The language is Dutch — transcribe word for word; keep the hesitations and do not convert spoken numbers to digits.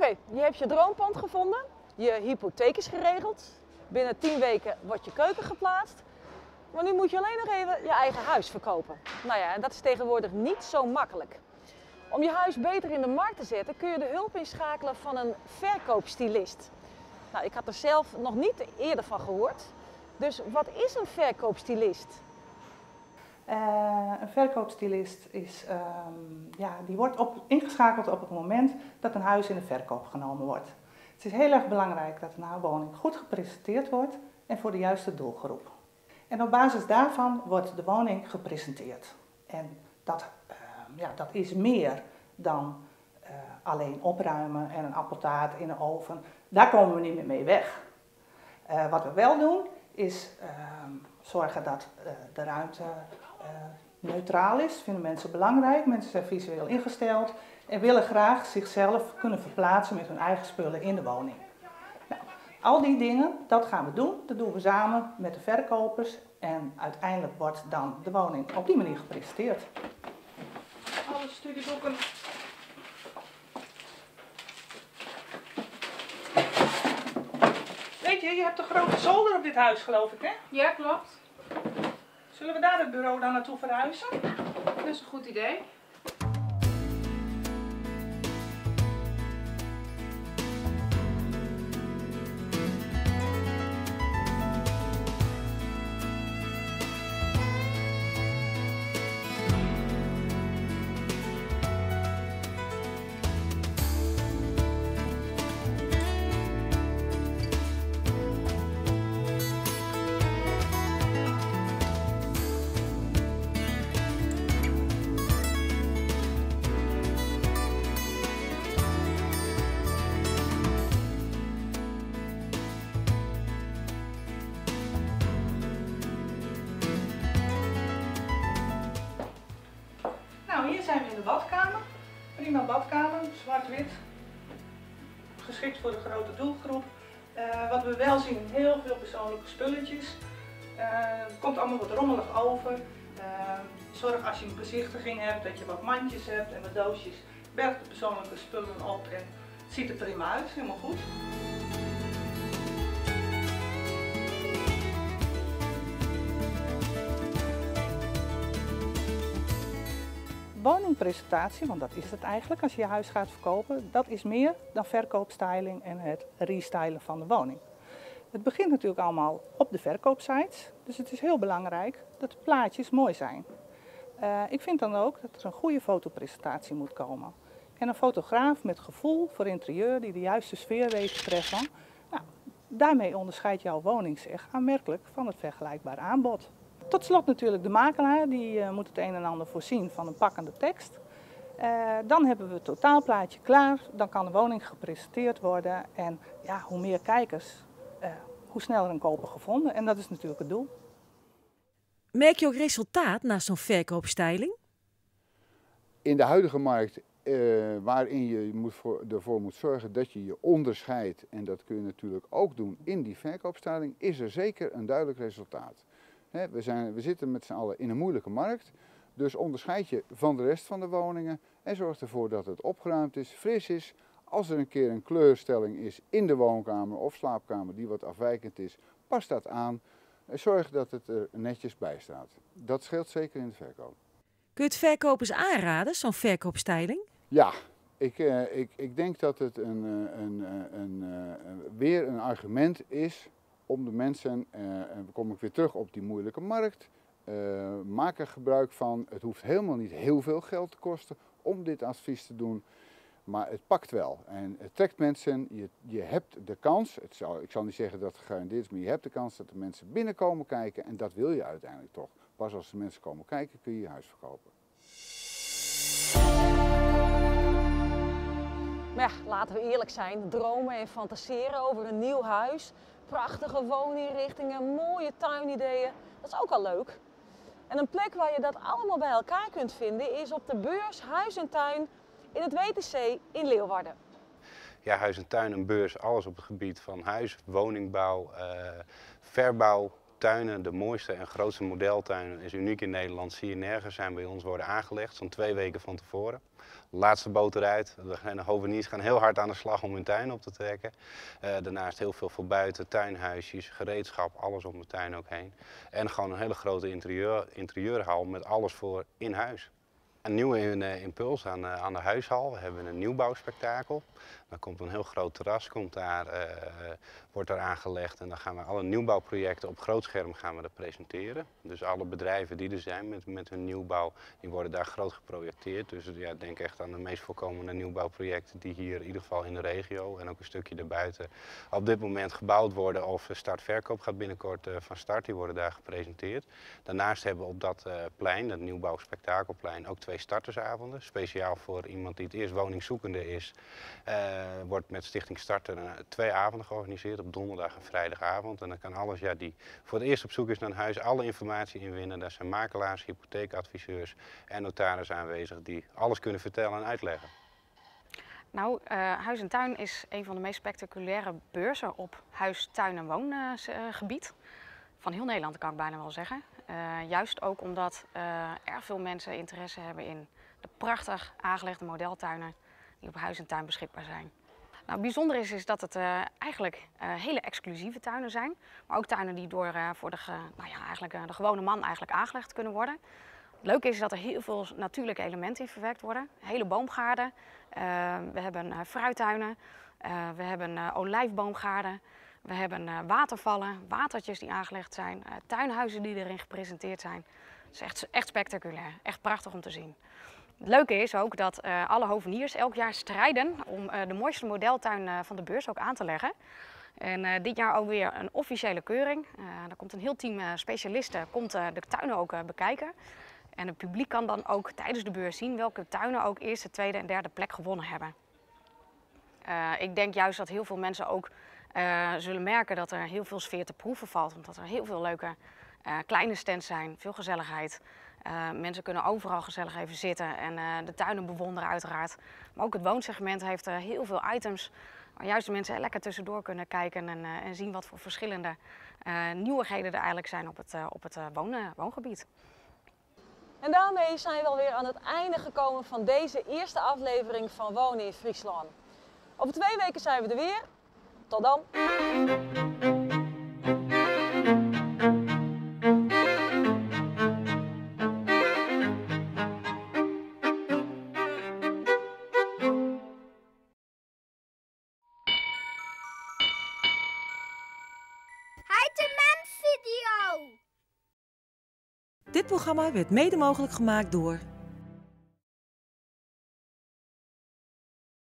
okay, je hebt je droompand gevonden, je hypotheek is geregeld, binnen tien weken wordt je keuken geplaatst, maar nu moet je alleen nog even je eigen huis verkopen. Nou ja, en dat is tegenwoordig niet zo makkelijk. Om je huis beter in de markt te zetten kun je de hulp inschakelen van een verkoopstylist. Nou, ik had er zelf nog niet eerder van gehoord, dus wat is een verkoopstylist? Uh, een verkoopstylist is, um, ja, die wordt op, ingeschakeld op het moment dat een huis in de verkoop genomen wordt. Het is heel erg belangrijk dat een woning goed gepresenteerd wordt en voor de juiste doelgroep. En op basis daarvan wordt de woning gepresenteerd. En dat, uh, ja, dat is meer dan uh, alleen opruimen en een appeltaart in de oven. Daar komen we niet meer mee weg. Uh, wat we wel doen is uh, zorgen dat uh, de ruimte uh, neutraal is. Dat vinden mensen belangrijk. Mensen zijn visueel ingesteld en willen graag zichzelf kunnen verplaatsen met hun eigen spullen in de woning. Nou, al die dingen, dat gaan we doen. Dat doen we samen met de verkopers en uiteindelijk wordt dan de woning op die manier gepresenteerd. Alle studieboeken. Weet je, je hebt een grote zolder op dit huis, geloof ik, hè? Ja, klopt. Zullen we daar het bureau dan naartoe verhuizen? Dat is een goed idee. Nou, hier zijn we in de badkamer. Prima badkamer, zwart-wit. Geschikt voor de grote doelgroep. Uh, wat we wel zien, heel veel persoonlijke spulletjes. Uh, het komt allemaal wat rommelig over. Uh, zorg als je een bezichtiging hebt dat je wat mandjes hebt en wat doosjes. Berg de persoonlijke spullen op en het ziet er prima uit, helemaal goed. Woningpresentatie, want dat is het eigenlijk als je je huis gaat verkopen, dat is meer dan verkoopstyling en het restylen van de woning. Het begint natuurlijk allemaal op de verkoopsites, dus het is heel belangrijk dat de plaatjes mooi zijn. Uh, ik vind dan ook dat er een goede fotopresentatie moet komen. En een fotograaf met gevoel voor interieur die de juiste sfeer weet te treffen, nou, daarmee onderscheidt jouw woning zich aanmerkelijk van het vergelijkbare aanbod. Tot slot natuurlijk de makelaar, die uh, moet het een en ander voorzien van een pakkende tekst. Uh, dan hebben we het totaalplaatje klaar, dan kan de woning gepresenteerd worden en ja, hoe meer kijkers, uh, hoe sneller een koper gevonden en dat is natuurlijk het doel. Merk je ook resultaat na zo'n verkoopstyling? In de huidige markt, uh, waarin je moet voor, ervoor moet zorgen dat je je onderscheidt, en dat kun je natuurlijk ook doen in die verkoopstyling, is er zeker een duidelijk resultaat. He, we, zijn, we zitten met z'n allen in een moeilijke markt, dus onderscheid je van de rest van de woningen en zorg ervoor dat het opgeruimd is, fris is. Als er een keer een kleurstelling is in de woonkamer of slaapkamer die wat afwijkend is, pas dat aan. Zorg dat het er netjes bij staat. Dat scheelt zeker in de verkoop. Kun je het verkopers aanraden, zo'n verkoopstyling? Ja, ik, uh, ik, ik denk dat het een, een, een, een, een, weer een argument is om de mensen, uh, en dan kom ik weer terug op die moeilijke markt, uh, maak er gebruik van. Het hoeft helemaal niet heel veel geld te kosten om dit advies te doen. Maar het pakt wel en het trekt mensen, je, je hebt de kans, het zal, ik zal niet zeggen dat het gegarandeerd is, maar je hebt de kans dat de mensen binnenkomen kijken en dat wil je uiteindelijk toch. Pas als de mensen komen kijken kun je je huis verkopen. Maar ja, laten we eerlijk zijn, dromen en fantaseren over een nieuw huis, prachtige wooninrichtingen, mooie tuinideeën, dat is ook al leuk. En een plek waar je dat allemaal bij elkaar kunt vinden is op de beurs Huis en Tuin in het W T C in Leeuwarden. Ja, Huis en Tuin en beurs, alles op het gebied van huis, woningbouw, uh, verbouw, tuinen, de mooiste en grootste modeltuinen, is uniek in Nederland, zie je nergens, zijn bij ons worden aangelegd, zo'n twee weken van tevoren. Laatste boot eruit, de hoveniers gaan heel hard aan de slag om hun tuin op te trekken. Uh, daarnaast heel veel voor buiten, tuinhuisjes, gereedschap, alles om de tuin ook heen. En gewoon een hele grote interieur, interieurhal met alles voor in huis. Een nieuwe impuls aan, aan de huishal. We hebben een nieuwbouwspektakel. Dan komt een heel groot terras, komt daar, uh, wordt daar aangelegd en dan gaan we alle nieuwbouwprojecten op groot scherm gaan we dat presenteren. Dus alle bedrijven die er zijn met, met hun nieuwbouw, die worden daar groot geprojecteerd. Dus ja, denk echt aan de meest voorkomende nieuwbouwprojecten die hier in ieder geval in de regio en ook een stukje daarbuiten op dit moment gebouwd worden of start-verkoop gaat binnenkort uh, van start. Die worden daar gepresenteerd. Daarnaast hebben we op dat uh, plein, dat nieuwbouwspektakelplein, ook twee startersavonden. Speciaal voor iemand die het eerst woningzoekende is. Uh, wordt met Stichting Starter uh, twee avonden georganiseerd op donderdag en vrijdagavond. En dan kan alles, ja, die voor het eerst op zoek is naar een huis, alle informatie inwinnen. Daar zijn makelaars, hypotheekadviseurs en notarissen aanwezig die alles kunnen vertellen en uitleggen. Nou, uh, Huis en Tuin is een van de meest spectaculaire beurzen op huis, tuin en woongebied. Uh, van heel Nederland kan ik bijna wel zeggen. Uh, juist ook omdat uh, erg veel mensen interesse hebben in de prachtig aangelegde modeltuinen die op Huis en Tuin beschikbaar zijn. Nou, het bijzondere is, is dat het uh, eigenlijk uh, hele exclusieve tuinen zijn, maar ook tuinen die door uh, voor de, ge, nou ja, eigenlijk, uh, de gewone man eigenlijk aangelegd kunnen worden. Het leuke is dat er heel veel natuurlijke elementen in verwerkt worden. Hele boomgaarden, uh, we hebben uh, fruittuinen, uh, we hebben uh, olijfboomgaarden, we hebben uh, watervallen, watertjes die aangelegd zijn, uh, tuinhuizen die erin gepresenteerd zijn. Het is echt, echt spectaculair, echt prachtig om te zien. Het leuke is ook dat uh, alle hoveniers elk jaar strijden om uh, de mooiste modeltuin uh, van de beurs ook aan te leggen. En uh, dit jaar ook weer een officiële keuring. Uh, er komt een heel team uh, specialisten komt, uh, de tuinen ook uh, bekijken. En het publiek kan dan ook tijdens de beurs zien welke tuinen ook eerste, tweede en derde plek gewonnen hebben. Uh, ik denk juist dat heel veel mensen ook uh, zullen merken dat er heel veel sfeer te proeven valt. Omdat er heel veel leuke uh, kleine stands zijn, veel gezelligheid. Uh, mensen kunnen overal gezellig even zitten en uh, de tuinen bewonderen uiteraard. Maar ook het woonsegment heeft uh, heel veel items waar juist de mensen lekker tussendoor kunnen kijken en, uh, en zien wat voor verschillende uh, nieuwigheden er eigenlijk zijn op het, uh, op het uh, wonen, woongebied. En daarmee zijn we alweer aan het einde gekomen van deze eerste aflevering van Wonen in Friesland. Over twee weken zijn we er weer. Tot dan! Dit programma werd mede mogelijk gemaakt door